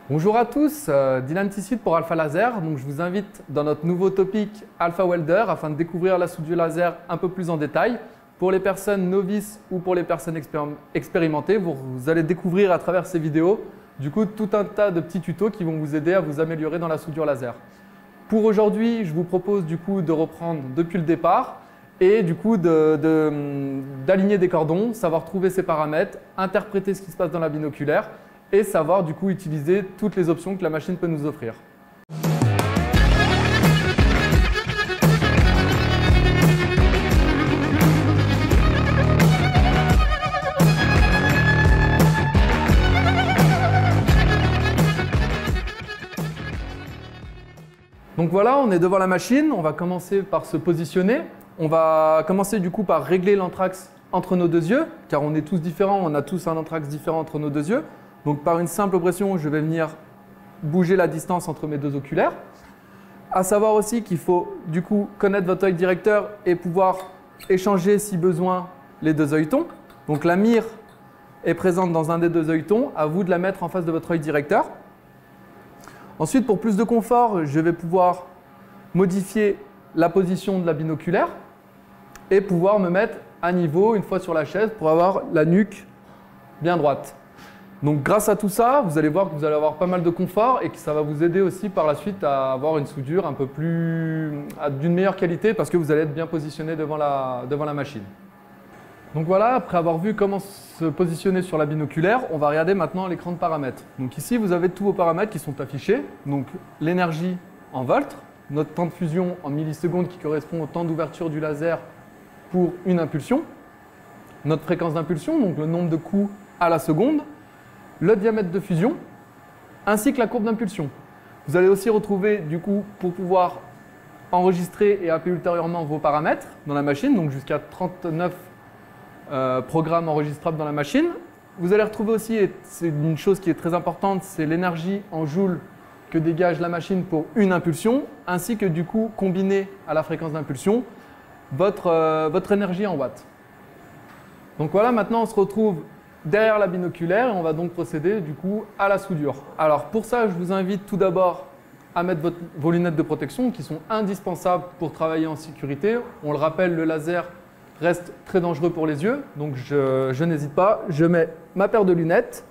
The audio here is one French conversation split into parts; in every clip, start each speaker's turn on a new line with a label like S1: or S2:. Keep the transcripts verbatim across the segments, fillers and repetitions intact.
S1: Bonjour à tous, euh, Dylan Tissit pour Alpha Laser. Donc, je vous invite dans notre nouveau topic Alpha Welder afin de découvrir la soudure laser un peu plus en détail. Pour les personnes novices ou pour les personnes expérim expérimentées, vous, vous allez découvrir à travers ces vidéos du coup, tout un tas de petits tutos qui vont vous aider à vous améliorer dans la soudure laser. Pour aujourd'hui, je vous propose du coup de reprendre depuis le départ et du coup d'aligner de, de, des cordons, savoir trouver ses paramètres, interpréter ce qui se passe dans la binoculaire et savoir du coup utiliser toutes les options que la machine peut nous offrir. Donc voilà, on est devant la machine, on va commencer par se positionner. On va commencer du coup par régler l'anthrax entre nos deux yeux, car on est tous différents, on a tous un anthrax différent entre nos deux yeux. Donc par une simple pression, je vais venir bouger la distance entre mes deux oculaires. À savoir aussi qu'il faut du coup connaître votre œil directeur et pouvoir échanger si besoin les deux œilletons. Donc la mire est présente dans un des deux œilletons, à vous de la mettre en face de votre œil directeur. Ensuite, pour plus de confort, je vais pouvoir modifier la position de la binoculaire et pouvoir me mettre à niveau une fois sur la chaise pour avoir la nuque bien droite. Donc grâce à tout ça, vous allez voir que vous allez avoir pas mal de confort et que ça va vous aider aussi par la suite à avoir une soudure un peu plus d'une meilleure qualité parce que vous allez être bien positionné devant la, devant la machine. Donc voilà, après avoir vu comment se positionner sur la binoculaire, on va regarder maintenant l'écran de paramètres. Donc ici, vous avez tous vos paramètres qui sont affichés. Donc l'énergie en volts, notre temps de fusion en millisecondes qui correspond au temps d'ouverture du laser pour une impulsion, notre fréquence d'impulsion, donc le nombre de coups à la seconde, le diamètre de fusion, ainsi que la courbe d'impulsion. Vous allez aussi retrouver, du coup, pour pouvoir enregistrer et appeler ultérieurement vos paramètres dans la machine, donc jusqu'à trente-neuf Euh, programme enregistrable dans la machine. Vous allez retrouver aussi, et c'est une chose qui est très importante, c'est l'énergie en joules que dégage la machine pour une impulsion, ainsi que du coup, combiné à la fréquence d'impulsion, votre, euh, votre énergie en watts. Donc voilà, maintenant on se retrouve derrière la binoculaire et on va donc procéder du coup à la soudure. Alors pour ça, je vous invite tout d'abord à mettre votre, vos lunettes de protection qui sont indispensables pour travailler en sécurité. On le rappelle, le laser reste très dangereux pour les yeux, donc je, je n'hésite pas, je mets ma paire de lunettes,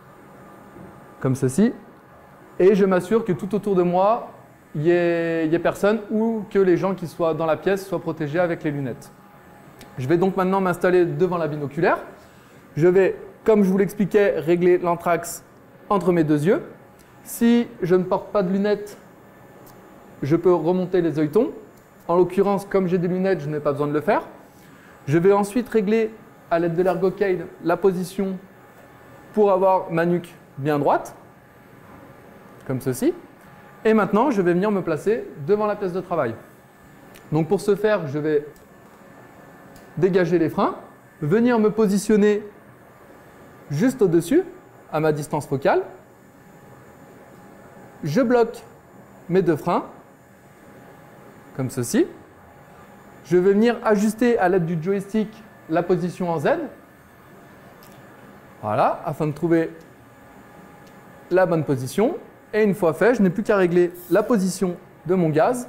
S1: comme ceci, et je m'assure que tout autour de moi, il n'y ait, ait personne ou que les gens qui soient dans la pièce soient protégés avec les lunettes. Je vais donc maintenant m'installer devant la binoculaire. Je vais, comme je vous l'expliquais, régler l'anthrax entre mes deux yeux. Si je ne porte pas de lunettes, je peux remonter les œilletons. En l'occurrence, comme j'ai des lunettes, je n'ai pas besoin de le faire. Je vais ensuite régler à l'aide de l'ergocade la position pour avoir ma nuque bien droite, comme ceci. Et maintenant, je vais venir me placer devant la pièce de travail. Donc pour ce faire, je vais dégager les freins, venir me positionner juste au-dessus, à ma distance focale. Je bloque mes deux freins, comme ceci. Je vais venir ajuster à l'aide du joystick la position en Z. Voilà, afin de trouver la bonne position. Et une fois fait, je n'ai plus qu'à régler la position de mon gaz.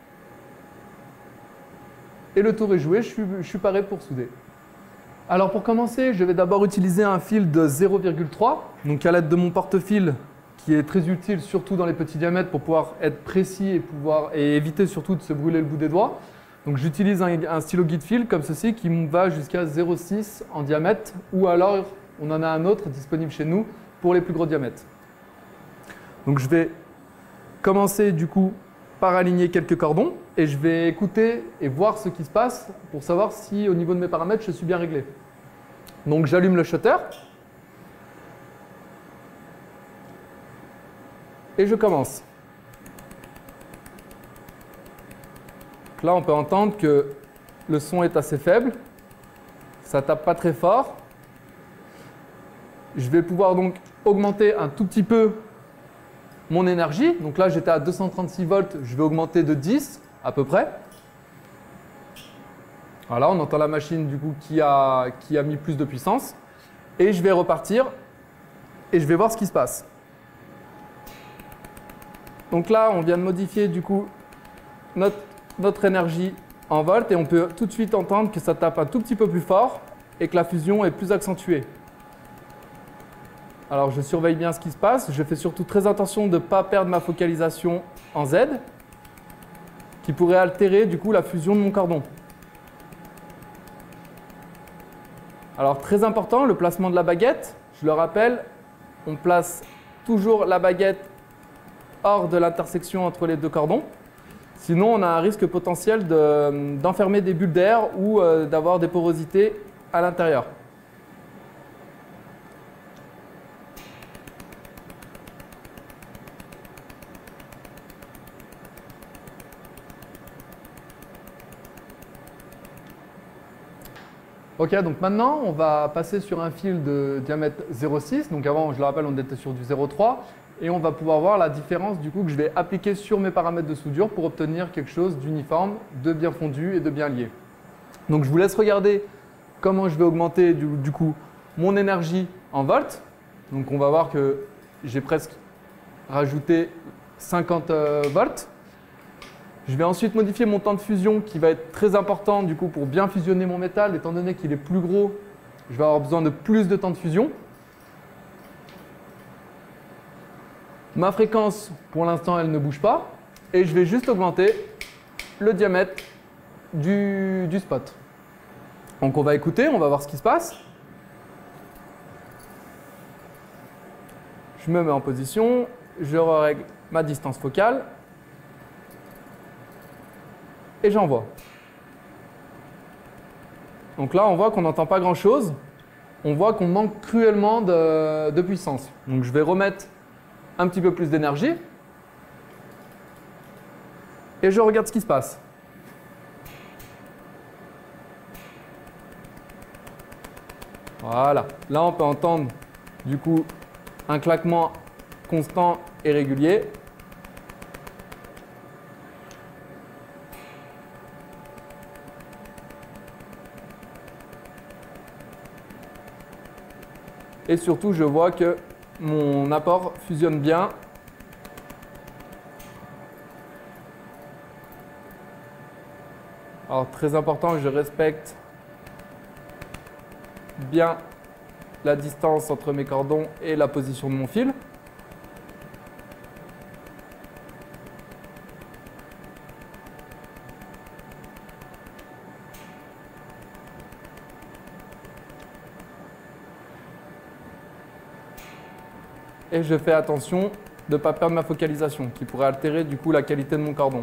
S1: Et le tour est joué, je suis, je suis paré pour souder. Alors pour commencer, je vais d'abord utiliser un fil de zéro virgule trois. Donc à l'aide de mon porte-fil, qui est très utile, surtout dans les petits diamètres, pour pouvoir être précis et, pouvoir, et éviter surtout de se brûler le bout des doigts. Donc j'utilise un, un stylo guide fil comme ceci qui va jusqu'à zéro virgule six en diamètre ou alors on en a un autre disponible chez nous pour les plus gros diamètres. Donc je vais commencer du coup par aligner quelques cordons et je vais écouter et voir ce qui se passe pour savoir si au niveau de mes paramètres je suis bien réglé. Donc j'allume le shutter et je commence. Là, on peut entendre que le son est assez faible, ça tape pas très fort. Je vais pouvoir donc augmenter un tout petit peu mon énergie. Donc là, j'étais à deux cent trente-six volts, je vais augmenter de dix à peu près. Voilà, on entend la machine du coup qui a, qui a mis plus de puissance. Et je vais repartir et je vais voir ce qui se passe. Donc là, on vient de modifier du coup notre, notre énergie en volts et on peut tout de suite entendre que ça tape un tout petit peu plus fort et que la fusion est plus accentuée. Alors je surveille bien ce qui se passe, je fais surtout très attention de ne pas perdre ma focalisation en Z qui pourrait altérer du coup la fusion de mon cordon. Alors très important, le placement de la baguette, je le rappelle, on place toujours la baguette hors de l'intersection entre les deux cordons. Sinon, on a un risque potentiel de, d'enfermer des bulles d'air ou euh, d'avoir des porosités à l'intérieur. Ok, donc maintenant, on va passer sur un fil de diamètre zéro virgule six. Donc avant, je le rappelle, on était sur du zéro virgule trois. Et on va pouvoir voir la différence du coup que je vais appliquer sur mes paramètres de soudure pour obtenir quelque chose d'uniforme, de bien fondu et de bien lié. Donc je vous laisse regarder comment je vais augmenter du, du coup mon énergie en volts. Donc on va voir que j'ai presque rajouté cinquante euh, volts. Je vais ensuite modifier mon temps de fusion qui va être très important du coup pour bien fusionner mon métal. Étant donné qu'il est plus gros, je vais avoir besoin de plus de temps de fusion. Ma fréquence, pour l'instant, elle ne bouge pas. Et je vais juste augmenter le diamètre du, du spot. Donc on va écouter, on va voir ce qui se passe. Je me mets en position, je règle ma distance focale. Et j'envoie. Donc là, on voit qu'on n'entend pas grand-chose. On voit qu'on manque cruellement de, de puissance. Donc je vais remettre un petit peu plus d'énergie. Et je regarde ce qui se passe. Voilà. Là, on peut entendre du coup un claquement constant et régulier. Et surtout, je vois que mon apport fusionne bien. Alors, très important, je respecte bien la distance entre mes cordons et la position de mon fil. Et je fais attention de ne pas perdre ma focalisation, qui pourrait altérer du coup la qualité de mon cordon.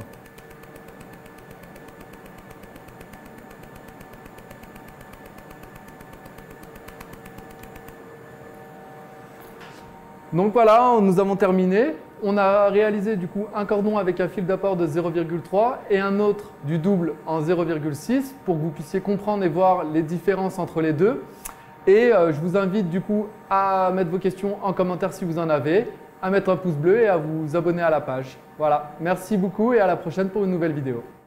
S1: Donc voilà, nous avons terminé. On a réalisé du coup un cordon avec un fil d'apport de zéro virgule trois et un autre du double en zéro virgule six pour que vous puissiez comprendre et voir les différences entre les deux. Et euh, je vous invite du coup à mettre vos questions en commentaire si vous en avez, à mettre un pouce bleu et à vous abonner à la page. Voilà, merci beaucoup et à la prochaine pour une nouvelle vidéo.